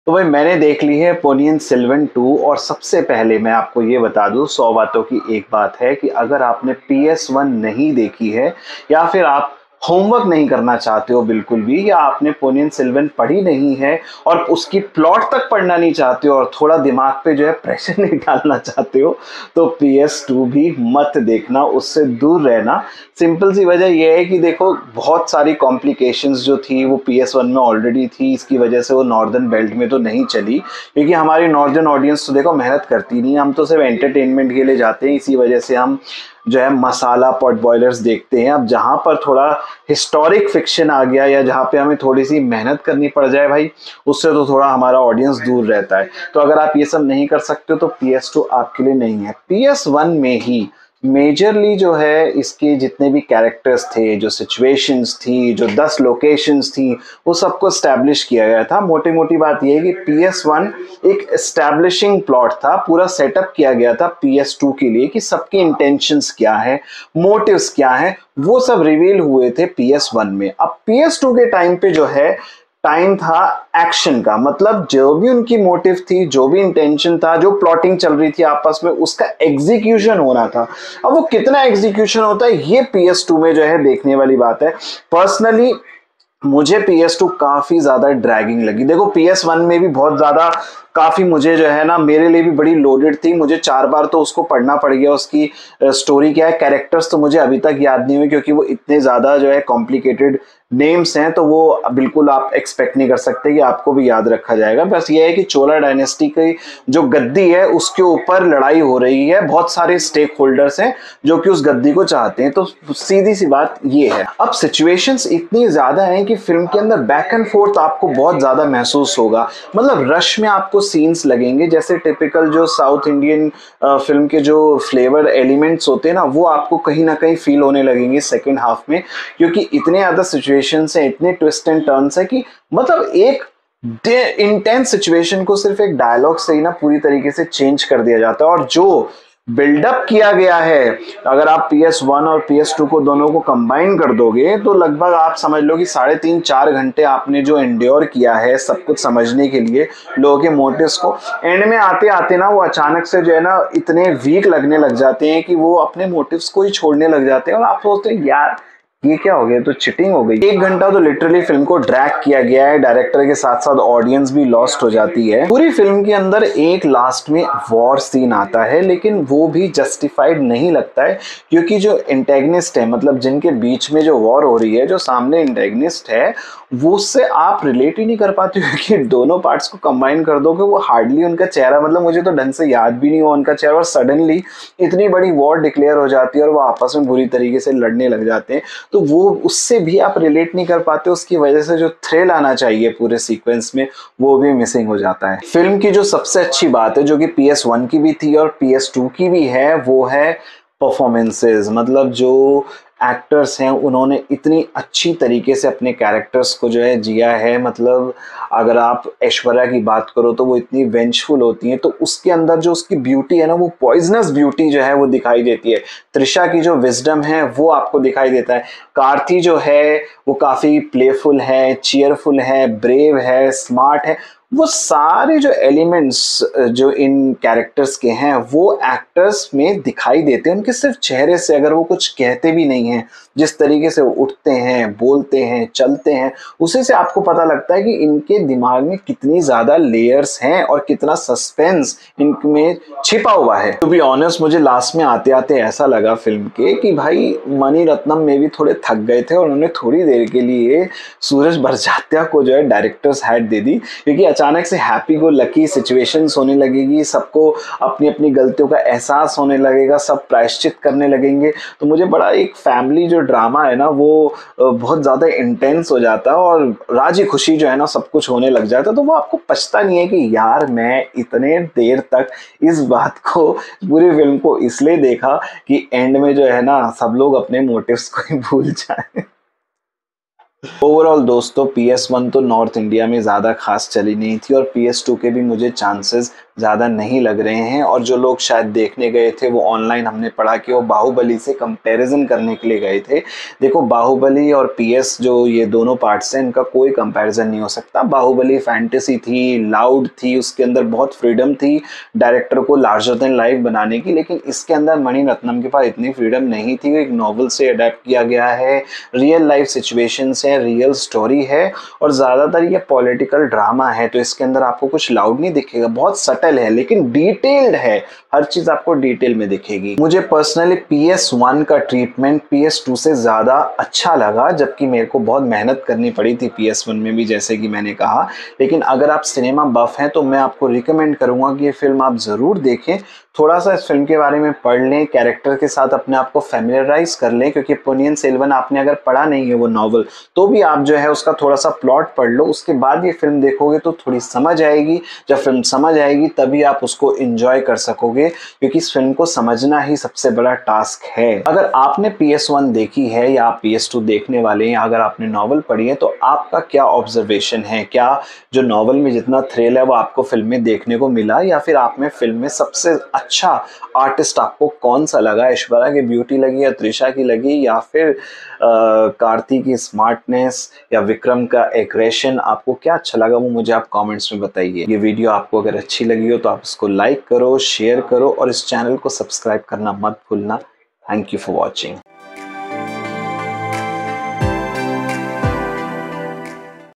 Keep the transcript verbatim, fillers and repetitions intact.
तो भाई मैंने देख ली है पोनियन सेल्वन टू। और सबसे पहले मैं आपको ये बता दूं, सौ बातों की एक बात है कि अगर आपने पी एस वन नहीं देखी है या फिर आप होमवर्क नहीं करना चाहते हो बिल्कुल भी, या आपने पोनियन सेल्वन पढ़ी नहीं है और उसकी प्लॉट तक पढ़ना नहीं चाहते हो और थोड़ा दिमाग पे जो है प्रेशर नहीं डालना चाहते हो, तो पी एस टू भी मत देखना, उससे दूर रहना। सिंपल सी वजह यह है कि देखो, बहुत सारी कॉम्प्लिकेशंस जो थी वो पी एस वन में ऑलरेडी थी, इसकी वजह से वो नॉर्दर्न बेल्ट में तो नहीं चली, क्योंकि हमारी नॉर्दर्न ऑडियंस तो देखो मेहनत करती नहीं, हम तो सिर्फ एंटरटेनमेंट के लिए जाते हैं। इसी वजह से हम जो है मसाला पॉट बॉयलर्स देखते हैं। अब जहां पर थोड़ा हिस्टोरिक फिक्शन आ गया या जहां पे हमें थोड़ी सी मेहनत करनी पड़ जाए भाई, उससे तो थोड़ा हमारा ऑडियंस दूर रहता है। तो अगर आप ये सब नहीं कर सकते हो तो पी एस टू आपके लिए नहीं है। पी एस वन में ही मेजरली जो है इसके जितने भी कैरेक्टर्स थे, जो सिचुएशंस थी, जो दस लोकेशंस थी, वो सबको स्टैब्लिश किया गया था। मोटी मोटी बात यह है कि पी एस वन एक एस्टैब्लिशिंग प्लॉट था, पूरा सेटअप किया गया था पी एस टू के लिए कि सबके इंटेंशंस क्या है, मोटिव्स क्या है, वो सब रिवील हुए थे पी एस वन में। अब पी एस टू के टाइम पे जो है टाइम था एक्शन का, मतलब जो भी उनकी मोटिव थी, जो भी इंटेंशन था, जो प्लॉटिंग चल रही थी आपस में, उसका एग्जीक्यूशन होना था। अब वो कितना एग्जीक्यूशन होता है ये पी एस टू में जो है देखने वाली बात है। पर्सनली मुझे पी एस टू काफी ज्यादा ड्रैगिंग लगी। देखो पी एस वन में भी बहुत ज्यादा काफी मुझे जो है ना, मेरे लिए भी बड़ी लोडेड थी, मुझे चार बार तो उसको पढ़ना पड़ गया। उसकी स्टोरी क्या है, कैरेक्टर्स तो मुझे अभी तक याद नहीं हुए क्योंकि वो इतने ज्यादा जो है कॉम्प्लिकेटेड नेम्स हैं, तो वो बिल्कुल आप एक्सपेक्ट नहीं कर सकते कि आपको भी याद रखा जाएगा। बस ये है कि चोला डायनेस्टी की जो गद्दी है उसके ऊपर लड़ाई हो रही है, बहुत सारे स्टेक होल्डर्स हैं जो कि उस गद्दी को चाहते हैं। तो सीधी सी बात ये है। अब सिचुएशंस इतनी ज्यादा हैं कि फिल्म के अंदर बैक एंड फोर्थ आपको बहुत ज्यादा महसूस होगा, मतलब रश में आपको सीन्स लगेंगे, जैसे टिपिकल जो साउथ इंडियन फिल्म के जो फ्लेवर एलिमेंट्स होते हैं ना, वो आपको कहीं ना कहीं फील होने लगेंगे सेकेंड हाफ में, क्योंकि इतने ज्यादा सिचुएशन है, इतने ट्विस्ट एंड टर्न्स है कि मतलब एक इंटेंस सिचुएशन को सिर्फ एक डायलॉग से ही ना पूरी तरीके से चेंज कर दिया जाता है। और जो बिल्डअप किया गया है, अगर आप पी एस वन और पी एस टू को दोनों को कंबाइन कर दोगे तो लगभग आप समझ लो कि साढ़े तीन चार घंटे आपने जो एंड्योर किया है सब कुछ समझने के लिए, लोगों के मोटिव्स को, एंड में आते आते ना वो अचानक से जो है ना इतने वीक लगने लग जाते हैं कि वो अपने मोटिव्स को ही छोड़ने लग जाते हैं और आप सोचते हैं यार ये क्या हो गया, तो चिटिंग हो गई। एक घंटा तो लिटरली फिल्म को ड्रैग किया गया है, डायरेक्टर के साथ साथ ऑडियंस भी लॉस्ट हो जाती है। पूरी फिल्म के अंदर एक लास्ट में वॉर सीन आता है, लेकिन वो भी जस्टिफाइड नहीं लगता है, क्योंकि जो एंटेगनिस्ट है, मतलब जिनके बीच में जो वॉर हो रही है, जो सामने एंटेगनिस्ट है, वो उससे आप रिलेट ही नहीं कर पाते, क्योंकि दोनों पार्ट्स को कंबाइन कर दोगे वो हार्डली उनका चेहरा, मतलब मुझे तो ढंग से याद भी नहीं हुआ उनका चेहरा, और सडनली इतनी बड़ी वॉर डिक्लेयर हो जाती है और वो आपस में बुरी तरीके से लड़ने लग जाते हैं, तो वो उससे भी आप रिलेट नहीं कर पाते। उसकी वजह से जो थ्रिल आना चाहिए पूरे सीक्वेंस में वो भी मिसिंग हो जाता है। फिल्म की जो सबसे अच्छी बात है, जो कि पी एस वन की भी थी और पी एस टू की भी है, वो है परफॉर्मेंसेस। मतलब जो एक्टर्स हैं उन्होंने इतनी अच्छी तरीके से अपने कैरेक्टर्स को जो है जिया है। मतलब अगर आप ऐश्वर्या की बात करो तो वो इतनी वेंचफुल होती हैं, तो उसके अंदर जो उसकी ब्यूटी है ना, वो पॉइजनस ब्यूटी जो है वो दिखाई देती है। त्रिशा की जो विजडम है वो आपको दिखाई देता है। कार्ती जो है वो काफी प्लेफुल है, चीयरफुल है, ब्रेव है, स्मार्ट है। वो सारे जो एलिमेंट्स जो इन कैरेक्टर्स के हैं वो एक्टर्स में दिखाई देते हैं, उनके सिर्फ चेहरे से, अगर वो कुछ कहते भी नहीं हैं, जिस तरीके से वो उठते हैं, बोलते हैं, चलते हैं, उसी से आपको पता लगता है कि इनके दिमाग में कितनी ज्यादा लेयर्स हैं और कितना सस्पेंस इनमें छिपा हुआ है। टू बी ऑनेस्ट, मुझे लास्ट में आते आते ऐसा लगा फिल्म के कि भाई मणि रत्नम में भी थोड़े थक गए थे और उन्होंने थोड़ी देर के लिए सूरज बरजात्या को जो है डायरेक्टर्स हैट दे दी, क्योंकि अचानक से हैप्पी गो लकी सिचुएशंस होने लगेगी, सबको अपनी अपनी गलतियों का एहसास होने लगेगा, सब प्रायश्चित करने लगेंगे। तो मुझे बड़ा एक फैमिली जो ड्रामा है ना वो बहुत ज्यादा इंटेंस हो जाता है और राजी खुशी जो है ना सब कुछ होने लग जाता है। तो वो आपको पछता नहीं है कि यार मैं इतने देर तक इस बात को, पूरी फिल्म को इसलिए देखा कि एंड में जो है ना सब लोग अपने मोटिव्स को ही भूल जाए। ओवरऑल दोस्तों पी एस वन तो नॉर्थ इंडिया में ज़्यादा खास चली नहीं थी और पी एस टू के भी मुझे चांसेस ज़्यादा नहीं लग रहे हैं, और जो लोग शायद देखने गए थे वो ऑनलाइन हमने पढ़ा कि वो बाहुबली से कंपैरिजन करने के लिए गए थे। देखो बाहुबली और पी एस जो ये दोनों पार्ट्स हैं इनका कोई कंपैरिजन नहीं हो सकता। बाहुबली फैंटेसी थी, लाउड थी, उसके अंदर बहुत फ्रीडम थी डायरेक्टर को लार्जर देन लाइफ बनाने की, लेकिन इसके अंदर मणिरत्नम के पास इतनी फ्रीडम नहीं थी। एक नॉवल से अडेप्ट किया गया है, रियल लाइफ सिचुएशन है, रियल स्टोरी है और ज्यादातर ये पॉलिटिकल ड्रामा है, तो इसके अंदर आपको कुछ लाउड नहीं दिखेगा, बहुत सटल है लेकिन डिटेल्ड है, हर चीज आपको डिटेल में दिखेगी। मुझे पर्सनली पी एस वन का ट्रीटमेंट पी एस टू से ज्यादा अच्छा लगा, जबकि मेरे को बहुत मेहनत करनी पड़ी थी पी एस वन में भी, जैसे कि मैंने कहा। लेकिन अगर आप सिनेमा बफ हैं तो मैं आपको रिकमेंड करूंगा कि ये फिल्म आप जरूर देखें, थोड़ा सा इस फिल्म के बारे में पढ़ लें, कैरेक्टर के साथ अपने आप को फैमिलियराइज कर लें, क्योंकि पोनियन सेल्वन आपने अगर पढ़ा नहीं है वो नॉवल, तो भी आप जो है उसका थोड़ा सा प्लॉट पढ़ लो, उसके बाद ये फिल्म देखोगे तो थोड़ी समझ आएगी। जब फिल्म समझ आएगी तभी आप उसको एंजॉय कर सकोगे, क्योंकि इस फिल्म को समझना ही सबसे बड़ा टास्क है। अगर आपने पी एस वन देखी है या आप पी एस टू देखने वाले हैं, अगर आपने नॉवल पढ़ी है तो आपका क्या ऑब्जर्वेशन है? क्या जो नॉवल में जितना थ्रिल है वो आपको फिल्म में देखने को मिला, या फिर आप में फिल्म में सबसे अच्छा आर्टिस्ट आपको कौन सा लगा? ऐश्वर्या की ब्यूटी लगी या त्रिशा की लगी, या फिर कार्ति की स्मार्टनेस या विक्रम का एग्रेशन? आपको क्या अच्छा लगा वो मुझे आप कमेंट्स में बताइए। ये वीडियो आपको अगर अच्छी लगी हो तो आप इसको लाइक करो, शेयर करो और इस चैनल को सब्सक्राइब करना मत भूलना। Thank you for watching.